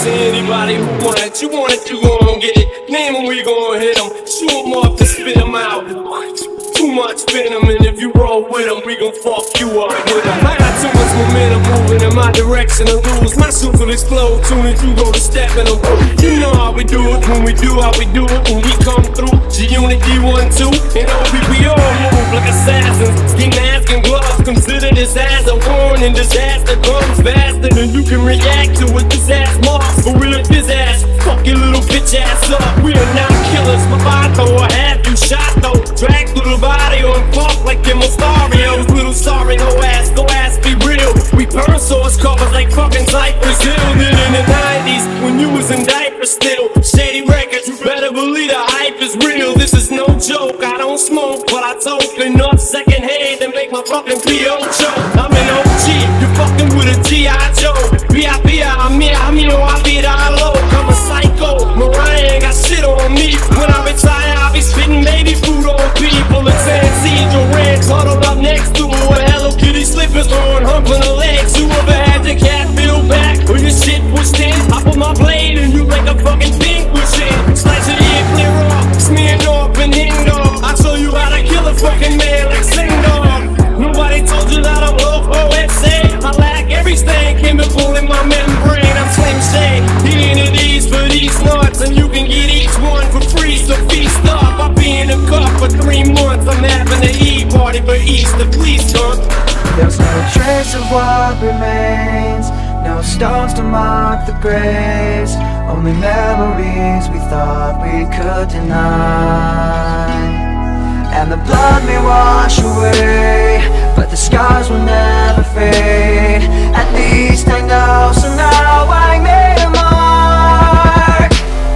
to anybody who want it. You want it, you gon' get it. Name them, we gon' hit them. Shoot them up and spit them out. Too much venom, and if you roll with them, we gon' fuck you up with them. I got too much momentum moving in my direction to lose. My suits will explode soon as you go to step in them. You know how we do it when we do how we do it when we come through. G-Unit, D1-2, and OPP all move like assassins. Ski mask and gloves, consider this as a warning. Disaster comes faster than you can react to with this ass marks. But we look this ass, fuck your little bitch ass up. We are not killers, Mavato, or have you shot though. Drag through the body on fuck like in Mostarios. Little sorry, go ass, be real. We burn source covers like fucking Cypress Hill. Did in the 90s when you was in diapers still. Shady records, you better believe the hype is real. This is no joke, I don't smoke, but I toke enough second hand to make my fucking P.O. choke. I'm an OG, you're fucking with a G.I. Joe. I beat I low. I'm a psycho, Mariah ain't got shit on me. When I retire, I'll be spitting baby food on people. It's ancestral ranch, huddled up next to her with Hello Kitty slippers on, humping her legs. You ever had your cat feel back or your shit pushed in? I put my blade and you like a fucking pink machine. Slice your ear clear off, smeared off and hinged off. I show you how to kill a fucking man like Sing Dog. Nobody told you that I'm low OXA. I lack everything chemical in my membrane. I'm Slim Shady, eating these for these nuts, and you can get each one for free. So feast up. I'll be in a cup for 3 months. I'm having an E-party for Easter. Please come. There's no trace of what remains, no stones to mark the graves, only memories we thought we could deny. And the blood may wash away, but the scars will never fade. At least I know, so now I made a mark.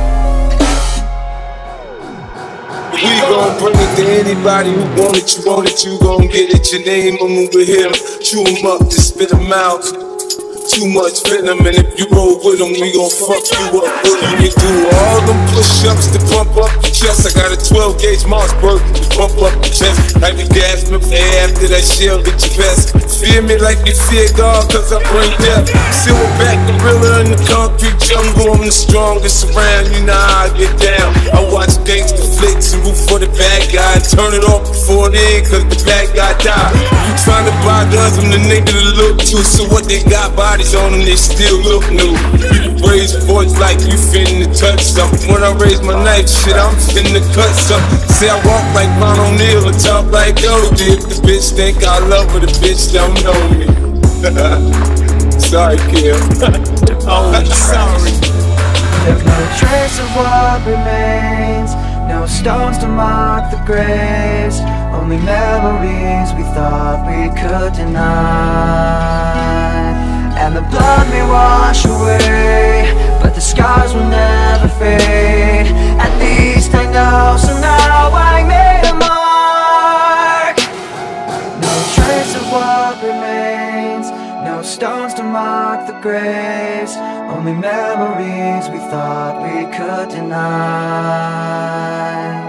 We gon' bring it to anybody who want it, you gon' get it. Your name, I'm over here. Chew 'em up, just spit 'em out. Too much venom, and if you roll with them, we gon' fuck you up with them. You do all them push-ups to pump up your chest. I got a 12-gauge Mossberg to pump up your chest. I be gasping for air after that shell hit your vest. Fear me like you fear God, cause I bring death. Silverback gorilla in the concrete jungle. I'm the strongest around, you know how I get down. I watch gangster flicks and root for the bad guy and turn it off before it end, cause the bad guy died. You tryna buy guns, I'm the nigga to look to. So what they got bodies on them, they still look new. You raise your voice like you finna touch something. When I raise my knife, shit, I'm finna cut something. Say I walk like Ron O'Neal and talk like Goldie. If the bitch think I love her, the bitch don't know me. Sorry, Kim. Oh, I'm sorry. There's no trace of what remains, no stones to mark the graves, only memories we thought we could deny. And the blood may wash away, but the scars will never fade. At least I know, so now I made a mark. No trace of what remains, no stones to mark the graves, only memories we thought we could deny.